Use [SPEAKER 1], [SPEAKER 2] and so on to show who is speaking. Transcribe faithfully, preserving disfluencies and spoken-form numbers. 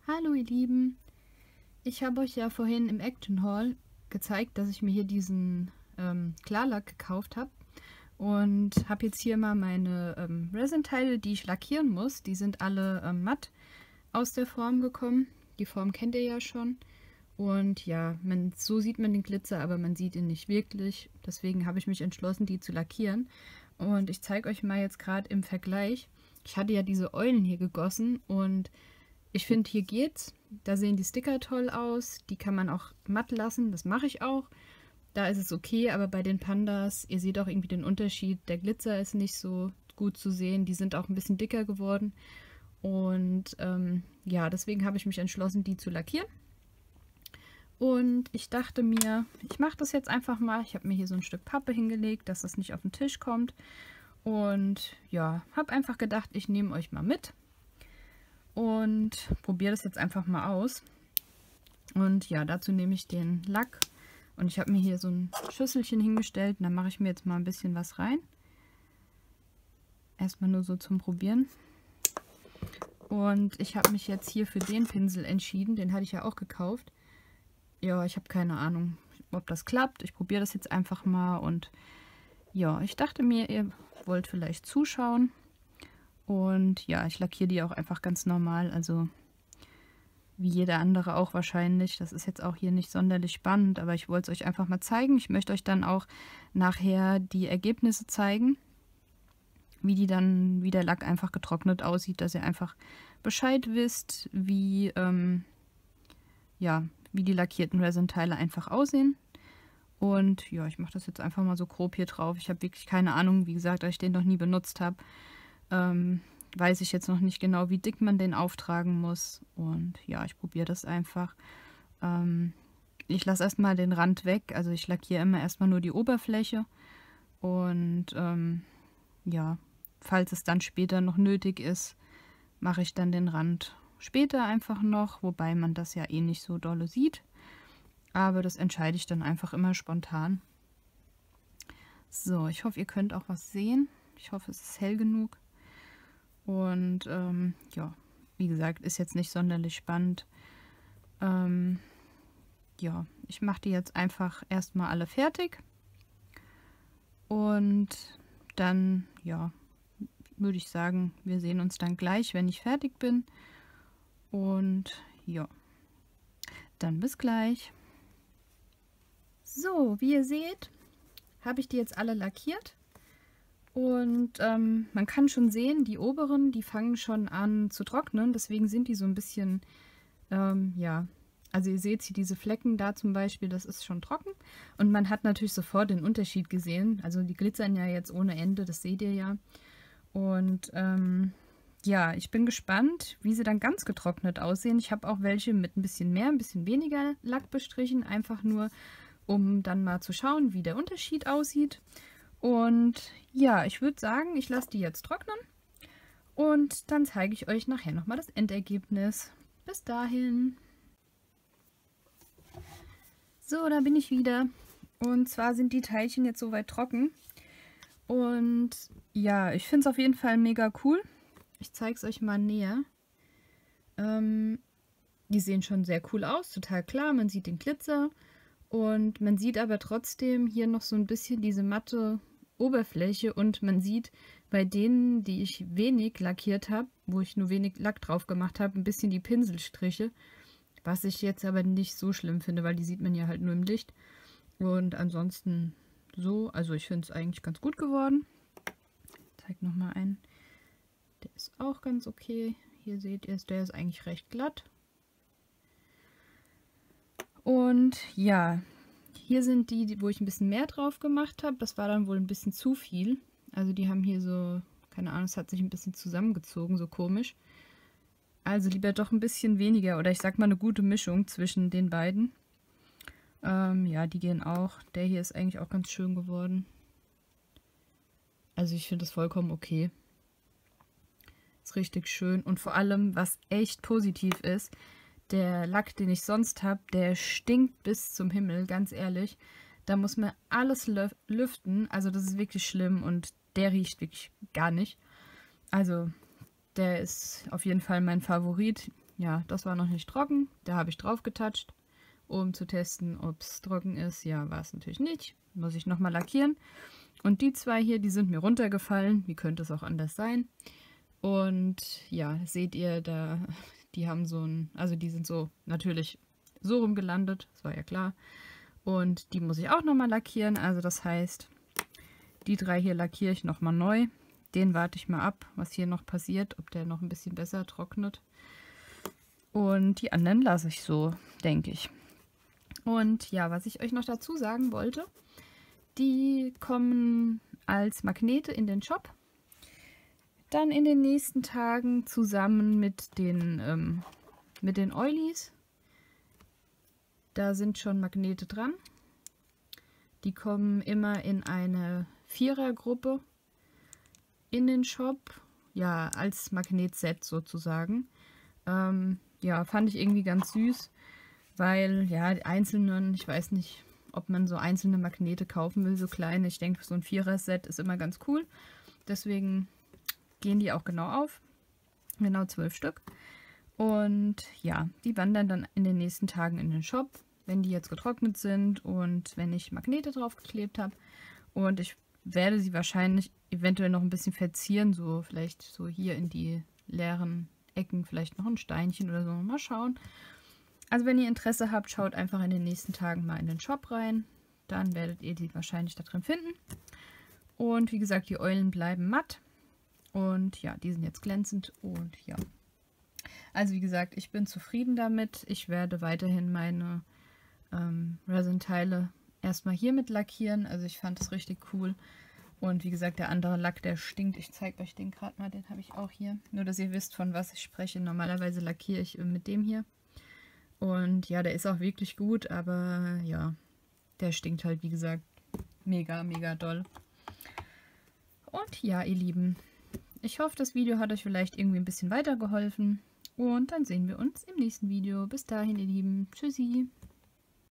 [SPEAKER 1] Hallo ihr Lieben, ich habe euch ja vorhin im Action Haul gezeigt, dass ich mir hier diesen ähm, Klarlack gekauft habe und habe jetzt hier mal meine ähm, Resin-Teile, die ich lackieren muss. Die sind alle ähm, matt aus der Form gekommen. Die Form kennt ihr ja schon. Und ja, man, so sieht man den Glitzer, aber man sieht ihn nicht wirklich. Deswegen habe ich mich entschlossen, die zu lackieren. Und ich zeige euch mal jetzt gerade im Vergleich. Ich hatte ja diese Eulen hier gegossen und ich finde, hier geht's. Da sehen die Sticker toll aus. Die kann man auch matt lassen. Das mache ich auch. Da ist es okay, aber bei den Pandas, ihr seht auch irgendwie den Unterschied. Der Glitzer ist nicht so gut zu sehen. Die sind auch ein bisschen dicker geworden. Und ähm, ja, deswegen habe ich mich entschlossen, die zu lackieren. Und ich dachte mir, ich mache das jetzt einfach mal. Ich habe mir hier so ein Stück Pappe hingelegt, dass das nicht auf den Tisch kommt. Und ja, habe einfach gedacht, ich nehme euch mal mit. Und probiere das jetzt einfach mal aus. Und ja, dazu nehme ich den Lack. Und ich habe mir hier so ein Schüsselchen hingestellt. Und da mache ich mir jetzt mal ein bisschen was rein. Erstmal nur so zum Probieren. Und ich habe mich jetzt hier für den Pinsel entschieden. Den hatte ich ja auch gekauft. Ja, ich habe keine Ahnung, ob das klappt. Ich probiere das jetzt einfach mal. Und ja, ich dachte mir, ihr wollt vielleicht zuschauen. Und ja, ich lackiere die auch einfach ganz normal, also wie jeder andere auch wahrscheinlich. Das ist jetzt auch hier nicht sonderlich spannend, aber ich wollte es euch einfach mal zeigen. Ich möchte euch dann auch nachher die Ergebnisse zeigen, wie die dann, wie der Lack einfach getrocknet aussieht, dass ihr einfach Bescheid wisst, wie, ähm, ja, wie die lackierten Resin-Teile einfach aussehen. Und ja, ich mache das jetzt einfach mal so grob hier drauf. Ich habe wirklich keine Ahnung, wie gesagt, da ich den noch nie benutzt habe. Ähm, weiß ich jetzt noch nicht genau, wie dick man den auftragen muss. Und ja, ich probiere das einfach. Ähm, ich lasse erstmal den Rand weg. Also ich lackiere immer erstmal nur die Oberfläche. Und ähm, ja, falls es dann später noch nötig ist, mache ich dann den Rand später einfach noch. Wobei man das ja eh nicht so dolle sieht. Aber das entscheide ich dann einfach immer spontan. So, ich hoffe, ihr könnt auch was sehen. Ich hoffe, es ist hell genug. Und ähm, ja, wie gesagt, ist jetzt nicht sonderlich spannend. Ähm, ja, ich mache die jetzt einfach erstmal alle fertig. Und dann, ja, würde ich sagen, wir sehen uns dann gleich, wenn ich fertig bin. Und ja, dann bis gleich. So, wie ihr seht, habe ich die jetzt alle lackiert. Und ähm, man kann schon sehen, die oberen, die fangen schon an zu trocknen. Deswegen sind die so ein bisschen, ähm, ja, also ihr seht hier diese Flecken da zum Beispiel, das ist schon trocken. Und man hat natürlich sofort den Unterschied gesehen. Also die glitzern ja jetzt ohne Ende, das seht ihr ja. Und ähm, ja, ich bin gespannt, wie sie dann ganz getrocknet aussehen. Ich habe auch welche mit ein bisschen mehr, ein bisschen weniger Lack bestrichen. Einfach nur, um dann mal zu schauen, wie der Unterschied aussieht. Und ja, ich würde sagen, ich lasse die jetzt trocknen und dann zeige ich euch nachher nochmal das Endergebnis. Bis dahin. So, da bin ich wieder. Und zwar sind die Teilchen jetzt soweit trocken. Und ja, ich finde es auf jeden Fall mega cool. Ich zeige es euch mal näher. Ähm, die sehen schon sehr cool aus, total klar. Man sieht den Glitzer. Und man sieht aber trotzdem hier noch so ein bisschen diese matte Oberfläche und man sieht bei denen, die ich wenig lackiert habe, wo ich nur wenig Lack drauf gemacht habe, ein bisschen die Pinselstriche, was ich jetzt aber nicht so schlimm finde, weil die sieht man ja halt nur im Licht. Und ansonsten so, also ich finde es eigentlich ganz gut geworden. Ich zeige nochmal einen, der ist auch ganz okay. Hier seht ihr es, der ist eigentlich recht glatt. Und ja, hier sind die, wo ich ein bisschen mehr drauf gemacht habe. Das war dann wohl ein bisschen zu viel. Also die haben hier so, keine Ahnung, es hat sich ein bisschen zusammengezogen, so komisch. Also lieber doch ein bisschen weniger oder ich sag mal eine gute Mischung zwischen den beiden. Ähm, ja, die gehen auch. Der hier ist eigentlich auch ganz schön geworden. Also ich finde das vollkommen okay. Ist richtig schön und vor allem, was echt positiv ist, der Lack, den ich sonst habe, der stinkt bis zum Himmel, ganz ehrlich. Da muss man alles lüften, also das ist wirklich schlimm und der riecht wirklich gar nicht. Also der ist auf jeden Fall mein Favorit. ja, das war noch nicht trocken. Da habe ich drauf getatscht, um zu testen, ob es trocken ist. Ja, war es natürlich nicht. Muss ich nochmal lackieren. Und die zwei hier, die sind mir runtergefallen. Wie könnte es auch anders sein? Und ja, seht ihr, da, die haben so ein, also die sind so natürlich so rumgelandet, das war ja klar. Und die muss ich auch nochmal lackieren. Also das heißt, die drei hier lackiere ich nochmal neu. Den warte ich mal ab, was hier noch passiert, ob der noch ein bisschen besser trocknet. Und die anderen lasse ich so, denke ich. Und ja, was ich euch noch dazu sagen wollte, die kommen als Magnete in den Shop. Dann in den nächsten Tagen zusammen mit den, ähm, mit den Oilies. Da sind schon Magnete dran. Die kommen immer in eine Vierergruppe in den Shop. Ja, als Magnetset sozusagen. Ähm, ja, fand ich irgendwie ganz süß, weil ja, die einzelnen, ich weiß nicht, ob man so einzelne Magnete kaufen will, so kleine. Ich denke, so ein Vierer-Set ist immer ganz cool. Deswegen gehen die auch genau auf. Genau zwölf Stück. Und ja, die wandern dann in den nächsten Tagen in den Shop, wenn die jetzt getrocknet sind und wenn ich Magnete drauf geklebt habe. Und ich werde sie wahrscheinlich eventuell noch ein bisschen verzieren, so vielleicht so hier in die leeren Ecken, vielleicht noch ein Steinchen oder so. Mal schauen. Also wenn ihr Interesse habt, schaut einfach in den nächsten Tagen mal in den Shop rein. Dann werdet ihr die wahrscheinlich da drin finden. Und wie gesagt, die Eulen bleiben matt. Und ja, die sind jetzt glänzend. Und ja, also wie gesagt, ich bin zufrieden damit. Ich werde weiterhin meine ähm, Resin-Teile erstmal hier mit lackieren. Also ich fand das richtig cool. Und wie gesagt, der andere Lack, der stinkt. Ich zeige euch den gerade mal, den habe ich auch hier. Nur, dass ihr wisst, von was ich spreche. Normalerweise lackiere ich mit dem hier. Und ja, der ist auch wirklich gut, aber ja, der stinkt halt, wie gesagt, mega, mega doll. Und ja, ihr Lieben, ich hoffe, das Video hat euch vielleicht irgendwie ein bisschen weitergeholfen. Und dann sehen wir uns im nächsten Video. Bis dahin, ihr Lieben. Tschüssi.